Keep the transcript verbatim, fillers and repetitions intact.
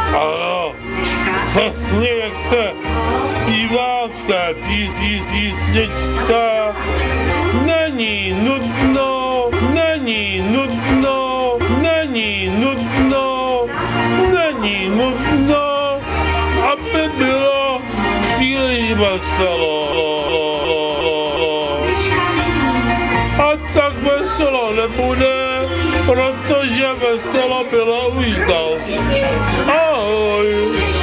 Ano, přesně jak se zpíváte, tý, tý, písničce, není nutno, není nutno, není nutno, není nutno, aby bylo příliš veselo. A tak veselo nebude, protože veselo bylo už dost. Ahoj.